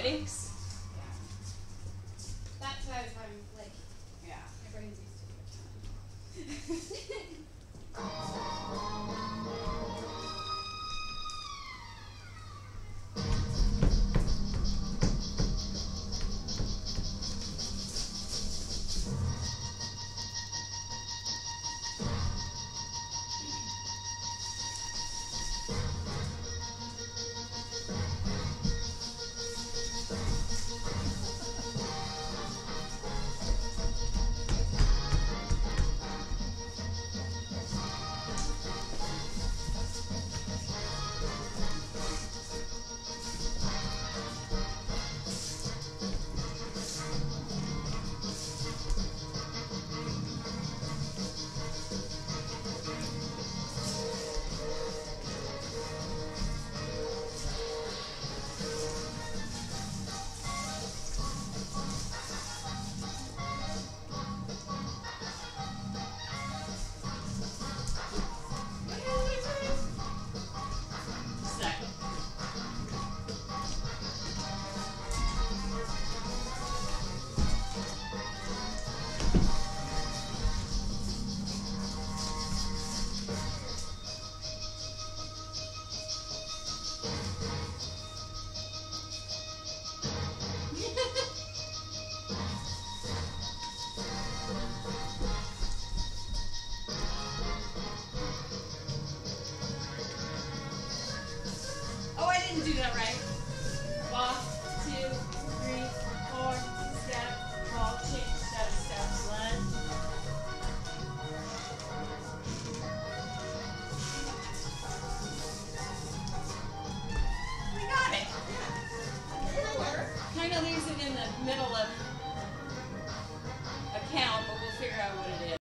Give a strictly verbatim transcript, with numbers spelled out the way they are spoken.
headaches. Yeah. That's why I'm like, yeah. My brain's used to it. Do that right. Walk, two, three, four, step, walk, change, step, step, one. We got it. Yeah. Kind of leaves it in the middle of